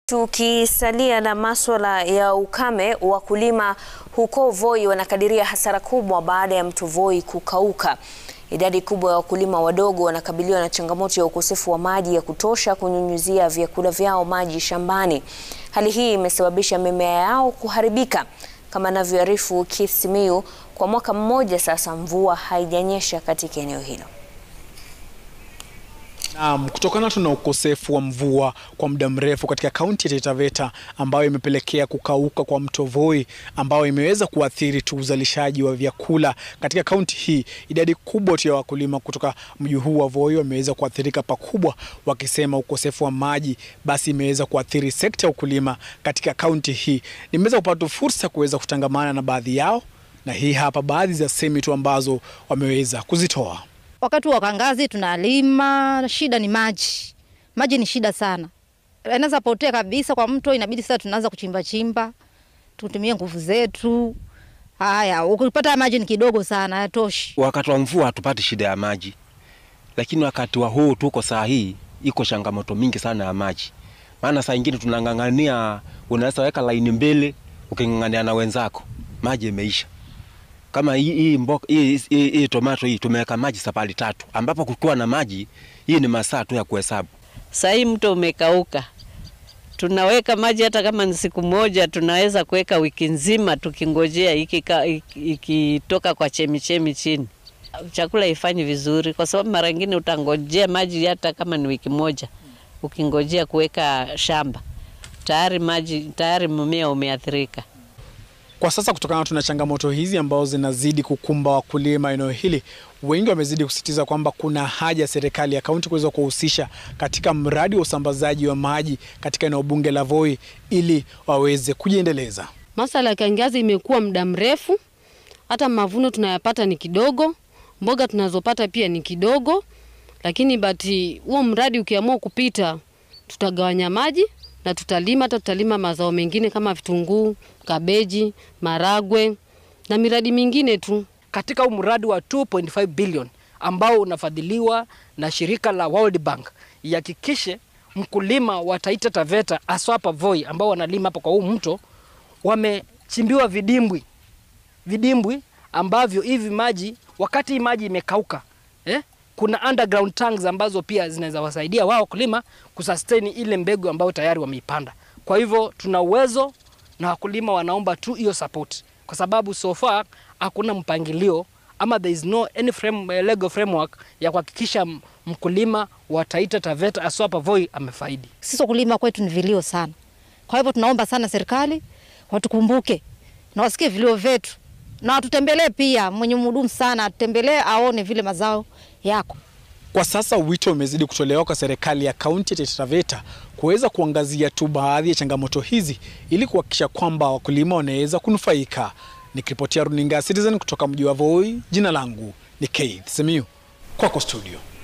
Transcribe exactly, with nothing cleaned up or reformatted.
Tukisalia na masuala ya ukame, wakulima huko Voi wanakadiria hasara kubwa baada ya mto Voi kukauka. Idadi kubwa ya wakulima wadogo wanakabiliwa na changamoto ya ukosefu wa maji ya kutosha kunyunyuzia vyakula vyao maji shambani. Hali hii imesababisha mimea yao kuharibika. Kama anavyoarifu Kisimiu, kwa mwaka mmoja sasa mvua haijanyesha katika eneo hilo. Um, kutokana tuna ukosefu wa mvua kwa muda mrefu katika kaunti ya Taita Taveta ambayo imepelekea kukauka kwa mto Voi ambao imeweza kuathiri tu uzalishaji wa vyakula katika kaunti hii. Idadi kubwa ya wakulima kutoka mji huu wa Voi wameweza kuathirika pakubwa, wakisema ukosefu wa maji basi imeweza kuathiri sekta ya ukulima katika kaunti hii. Nimeweza kupata fursa kuweza kutangamana na baadhi yao, na hii hapa baadhi za semi tu ambazo wameweza kuzitoa. Wakati wa kiangazi tunalima, shida ni maji. Maji ni shida sana. Inaweza potea kabisa kwa mto, inabidi sasa tunaanza kuchimba chimba. Tutumie nguvu zetu. Haya, ukipata maji ni kidogo sana, hayatoshi. Wakati wa mvua hatupati shida ya maji. Lakini wakati wa huu tuko saa hii iko changamoto mingi sana ya maji. Maana saa nyingine tunangangania, unaweza weka line mbele ukingangania na wenzako, maji imeisha. Kama hii hii mboga hii hii tomato hii tumeweka maji sapali tatu, ambapo kukiwa na maji hii ni masaa tu ya kuhesabu. Sasa hii mto umekauka. Tunaweka maji hata kama ni siku moja, tunaweza kuweka wiki nzima tukingojea ikitoka iki kwa chemichemi chini. Chakula ifanyi vizuri kwa sababu mara nyingine utangojea maji hata kama ni wiki moja ukingojea kuweka shamba. Tayari maji tayari mmea umeathirika. Kwa sasa kutokana tuna changamoto hizi ambazo zinazidi kukumba wakulima eneo hili, wengi wamezidi kusisitiza kwamba kuna haja serikali ya kaunti kuweza kuhusisha katika mradi wa usambazaji wa maji katika eneo bunge la Voi ili waweze kujiendeleza. Masuala ya kiangazi imekuwa muda mrefu, hata mavuno tunayapata ni kidogo, mboga tunazopata pia ni kidogo, lakini bati huo mradi ukiamua kupita tutagawanya maji na tutalima, hata tutalima mazao mengine kama vitunguu, kabeji, maragwe na miradi mingine tu. Katika huu mradi wa two point five billion ambao unafadhiliwa na shirika la World Bank, ihakikishe mkulima wa Taita Taveta aswapa Voi ambao wanalima hapa kwa huu mto wamechimbiwa vidimbwi. Vidimbwi ambavyo hivi maji wakati hii maji imekauka, eh? Kuna underground tanks ambazo pia zinaweza wasaidia wao kulima kusustain ile mbegu ambayo tayari wameipanda. Kwa hivyo tuna uwezo na wakulima wanaomba tu hiyo support, kwa sababu so far hakuna mpangilio ama there is no any frame, legal framework ya kuhakikisha mkulima wa Taita Taveta aswapa Voi amefaidi. Sisi wakulima kwetu ni vilio sana. Kwa hivyo tunaomba sana serikali watukumbuke na wasikie vilio vyetu. Na tutembelee pia, mwenye mhudumu sana atutembelee aone vile mazao yako. Kwa sasa wito umezidi kutolewa kwa serikali ya kaunti ya Taita Taveta kuweza kuangazia tu baadhi ya changamoto hizi ili kuhakikisha kwamba wakulima wanaweza kunufaika. Nikiripotia runinga Citizen kutoka mji wa Voi, jina langu ni Kisimiu. Kwako studio.